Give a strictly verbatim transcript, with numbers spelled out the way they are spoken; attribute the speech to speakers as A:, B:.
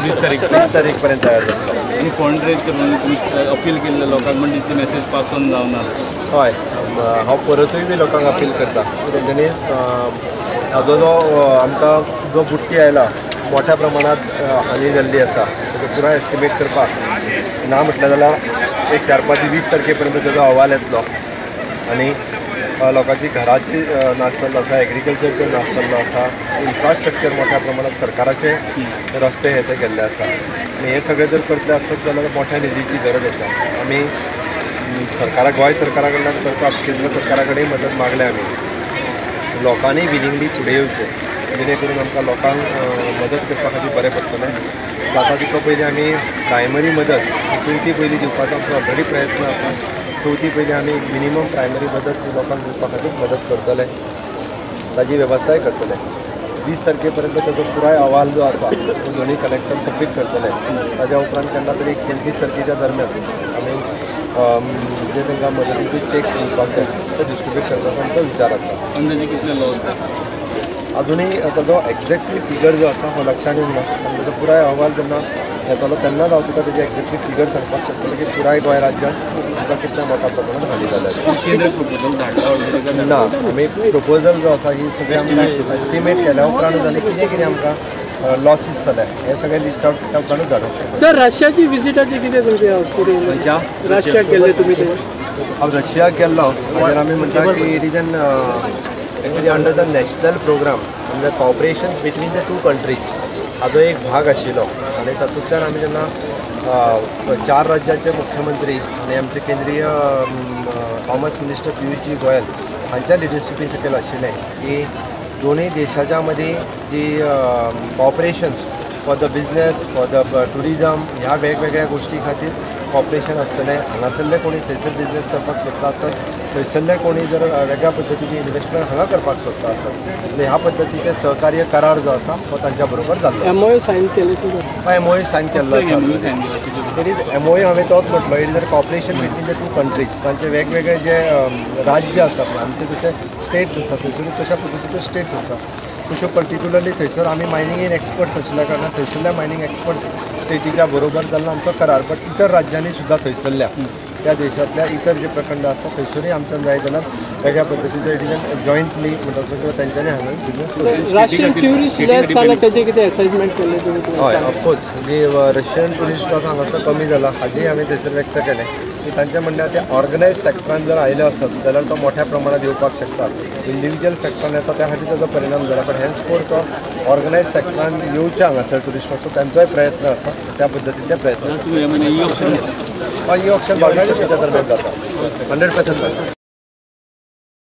A: वीस तारीख
B: वीस तारीख पर्यंत तयार जातलो
A: आणि फंड रेज करून तुम्ही अपील केल्ले लोकांक म्हणजे ती मेसेज पास ऑन जावना
B: हय हांव परतूय बी लोकांक अपील करता की तेंच्यांनी हाजो जो आमकां जो बुट्टी आयला मोठ्या प्रमाणात हानी जाल्ली आसा तेजो पुराय एस्टिमेट करपाक ना म्हटलें जाल्यार एक चार पांच वीस तारखे पर्यंत तेजो अहवाल येतलो आनी लोकांची घराची नाश जाल्लो आसा एग्रीकल्चरचे नाश जाल्लो आसा इन्फ्रास्ट्रक्चर मोठ्या प्रमाणात सरकाराचे रस्ते हे ते गेल्ले आसा आनी हे सगळे जर करतले आसत जाल्यार मोठ्या निधीची गरज आसा आमी सरकाराक गोंय सरकारा कडल्यान करपाक केंद्र सरकारा कडेन मदत मागल्या आमी लोकांनी विलिंगली फुडें येवचें जेणे करून आमकां लोकांक मदत करपा खातीर बरें पडटलें जाता तितलो पयलीं आमी प्रायमरी मदत चवथी पयलीं दिवपाचो आमचो ऑलरेडी प्रयत्न आसा चवथी पयलीं आमी मिनिमम प्रायमरी मदत लोकांक दिवपा खातीर मदत करतले ताजी वेवस्थाय करतले वीस तारखे पर्यंत ताजो पुराय अहवाल जो आसा तो दोनूय कलेक्टर सबमीट करतले ताज्या उपरांत केन्ना तरी पंचवीस तारखेच्या दरम्यान आमी जे तांकां मदतीचे चेक्स दिवपाक जाय ते डिस्ट्रिब्यूट करपाचो आमचो विचार आसा
A: अंदाजे कितले लोक
B: अजुनूय ताजो एक्झॅक्टली फिगर जो आसा हो लक्षांत येवना आनी ताजो पुराय अहवाल जेन्ना येतलो तेन्नाच हांव तुका तेजी एक्झॅक्टली फिगर सांगपाक शकतलो की पुराय गोंय राज्यांत तुका कितल्या मोठ्या प्रमाणात हानी जाल्या ना आमी प्रपोजल जो आसा ही सगळी आमकां एस्टिमेट केल्या उपरांत आनी कितें कितें आमकां लॉसीस जाल्या हे सगळें लिस्ट आउट केल्या उपरांत जाणूंक
C: सर रशियाची विजिटाची कितें तुमचे रशियाक गेल्ले तुमी
B: हांव रशियाक गेल्लो हाजेर आमी म्हणटा की it is an actually under the national programme म्हणजे cooperation between the two countries हाजो एक भाग आशिल्लो आनी तातूंतल्यान आमी जेन्ना चार राज्याचे मुख्यमंत्री आनी आमचे केंद्रीय कॉमर्स मिनिस्टर पियुषजी गोयल हांच्या लिडरशिपी सकयल आशिल्लें की दोनूय देशाच्या मदीं जी cooperations for the business for the tourism ह्या वेगवेगळ्या गोष्टी खातीर कॉपरेशन आसतलें हांगासरले कोणी थंयसर बिजनेस करपाक सोदता आसत थंयसरले कोणी जर वेगळ्या पद्दतीचे इन्वेस्टमेंट हांगा करपाक सोदता आसत जाल्यार ह्या पद्दतीचे सहकार्य करार जो आसा हो तांच्या बरोबर जाल्लो
C: एमओयू सायन केले
B: हय एमओयू सायन केल्लो आसा इट इज एमओयू हांवें तोच म्हटलो it is a cooperation between the two countries तांचे वेगवेगळे जे राज्य आसात आमचे तशे स्टेट्स आसात थंयसर तशा पद्दतीचे स्टेट्स आसा तश्यो पर्टिक्युलरली थंयसर आमी मायनिंगेन एक्सपर्ट्स आशिल्ल्या कारणान थंयसरल्या मायनिंग एक्सपर्ट्स स्टेटीच्या बरोबर जाल्लो आमचो करार बट इतर राज्यांनी सुद्दां थंयसरल्या त्या देशांतल्या इतर जे प्रखंड आसा थंयसरूय आमच्यान जाय जाल्यार वेगळ्या पद्दतीचे डिजन जॉयंटली म्हणटा किंवा तेंच्यांनी हांगा बिजनेस
C: रशियन ट्युरिस्ट लेस जाल्यार तेजे कितें असेसमेंट केलें तुमी
B: हय ऑफकोर्स जी रशियन ट्युरिस्ट वचून हांगासर कमी जाला हाजेय हांवें थंयसर व्यक्त केलें की तांचें म्हणणें ते ऑर्गनायज सॅक्टरान जर आयलो आसत जाल्यार तो मोठ्या प्रमाणात येवपाक शकता इंडिविज्युअल सॅक्टरान येता त्या खातीर ताजो परिणाम जाला बट हेन्स फोर तो ऑर्गनायज सॅक्टरान येवचे हांगासर ट्युरिस्ट सो तांचोय प्रयत्न आसा त्या पद्दतीचे प्रयत्न हय ई ऑप्शन बांगलादेशाच्या दरम्यान जाता हंड्रेड पर्संट जाता